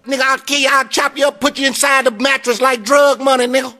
Nigga, I'll kill you, I'll chop you up, put you inside the mattress like drug money, nigga.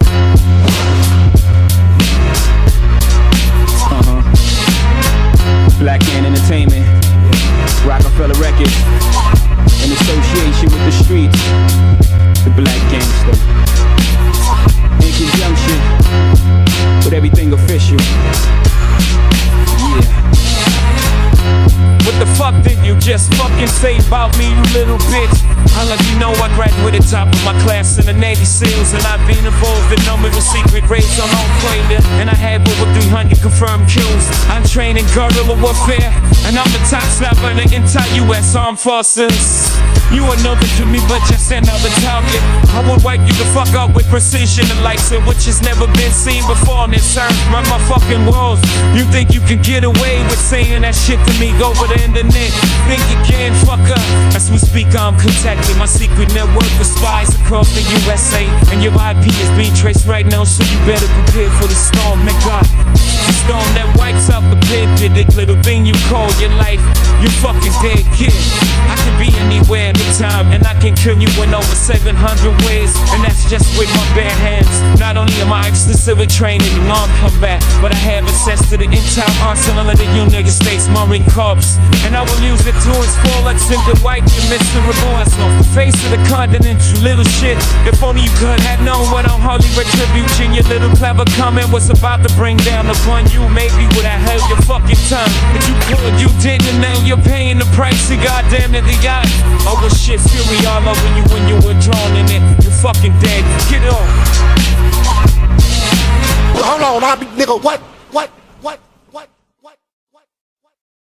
Black Hand Entertainment, Rockefeller Records, in association with the streets, the Black Gangster, in conjunction with everything official. Yeah. What the fuck did you just fucking say about me, you little bitch? I'll let you know I graduated top of my class in the Navy SEALs, and I've been involved in numerous secret raids on Al-Qaeda, and I have over 300 confirmed kills. I'm trained in guerrilla warfare, and I'm the top slapper in the entire U.S. Armed Forces. You are nothing to me but just another target. I will wipe you the fuck out with precision, the likes of which has never been seen before on this earth. Run my fucking walls. You think you can get away with saying that shit to me? Go over the internet, think you can, fucker. As we speak, I'm contacting my secret network of spies across the USA, and your IP is being traced right now, so you better prepare for the storm, my God. The storm that wipes out the pit, that little thing you call your life. You fucking dead kid. I can be anywhere, anytime, and I can kill you in over 700 ways, and that's just with my bare hands. Not only am I extensively trained in armed combat, but I have access to the entire arsenal of the United States Marine Corps, and I will use it to explore like simple white, you miserable ass off the face of the continent, you little shit. If only you could have known what unholy retribution your little clever comment was about to bring down upon you. Maybe would I held your fucking tongue, but you could, you didn't, and now you're paying the price. You goddamn it, the yacht. Oh well, shit, fury all over you when you were drawn in it. You're fucking dead. Get off. Hold on, I'll be, nigga, what?